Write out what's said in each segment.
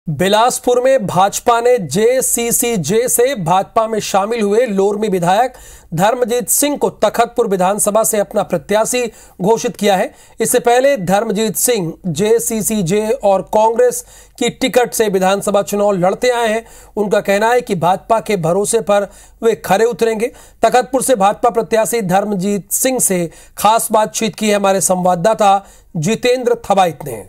बिलासपुर में भाजपा ने जेसीसीजे से भाजपा में शामिल हुए लोरमी विधायक धर्मजीत सिंह को तखतपुर विधानसभा से अपना प्रत्याशी घोषित किया है। इससे पहले धर्मजीत सिंह जेसीसीजे और कांग्रेस की टिकट से विधानसभा चुनाव लड़ते आए हैं। उनका कहना है कि भाजपा के भरोसे पर वे खरे उतरेंगे। तखतपुर से भाजपा प्रत्याशी धर्मजीत सिंह से खास बातचीत की है हमारे संवाददाता जितेंद्र थवाइट ने।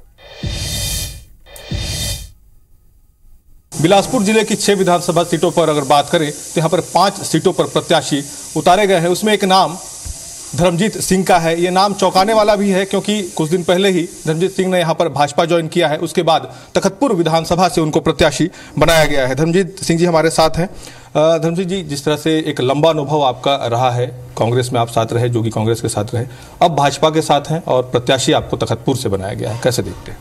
बिलासपुर जिले की 6 विधानसभा सीटों पर अगर बात करें तो यहाँ पर 5 सीटों पर प्रत्याशी उतारे गए हैं। उसमें एक नाम धर्मजीत सिंह का है। ये नाम चौंकाने वाला भी है क्योंकि कुछ दिन पहले ही धर्मजीत सिंह ने यहाँ पर भाजपा ज्वाइन किया है। उसके बाद तखतपुर विधानसभा से उनको प्रत्याशी बनाया गया है। धर्मजीत सिंह जी हमारे साथ हैं। धर्मजीत जी, जिस तरह से एक लंबा अनुभव आपका रहा है, कांग्रेस में आप साथ रहे, जो कि कांग्रेस के साथ रहे, अब भाजपा के साथ हैं और प्रत्याशी आपको तखतपुर से बनाया गया है, कैसे देखते हैं?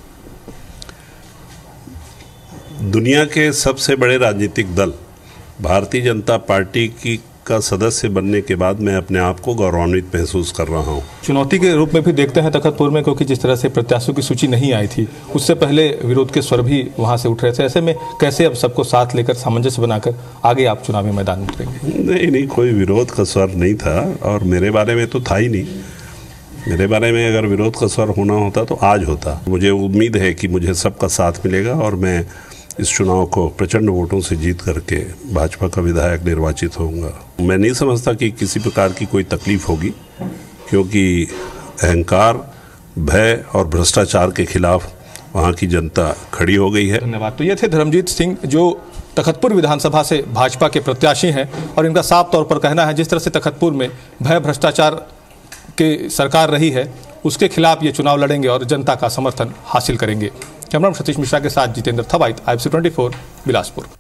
दुनिया के सबसे बड़े राजनीतिक दल भारतीय जनता पार्टी का सदस्य बनने के बाद मैं अपने आप को गौरवान्वित महसूस कर रहा हूं। चुनौती के रूप में भी देखते हैं तखतपुर में, क्योंकि जिस तरह से प्रत्याशियों की सूची नहीं आई थी, उससे पहले विरोध के स्वर भी वहां से उठ रहे थे। ऐसे में कैसे अब सबको साथ लेकर सामंजस्य बनाकर आगे आप चुनावी मैदान में उतरेंगे? नहीं, कोई विरोध का स्वर नहीं था और मेरे बारे में तो था ही नहीं। मेरे बारे में अगर विरोध का स्वर होना होता तो आज होता। मुझे उम्मीद है कि मुझे सबका साथ मिलेगा और मैं इस चुनाव को प्रचंड वोटों से जीत करके भाजपा का विधायक निर्वाचित होऊंगा। मैं नहीं समझता कि किसी प्रकार की कोई तकलीफ होगी, क्योंकि अहंकार, भय और भ्रष्टाचार के खिलाफ वहां की जनता खड़ी हो गई है। धन्यवाद। तो ये थे धर्मजीत सिंह, जो तखतपुर विधानसभा से भाजपा के प्रत्याशी हैं और इनका साफ तौर पर कहना है जिस तरह से तखतपुर में भय भ्रष्टाचार की सरकार रही है, उसके खिलाफ ये चुनाव लड़ेंगे और जनता का समर्थन हासिल करेंगे। कैमरामैन सतीश मिश्रा के साथ जितेंद्र थवाइट, IBC 24 बिलासपुर।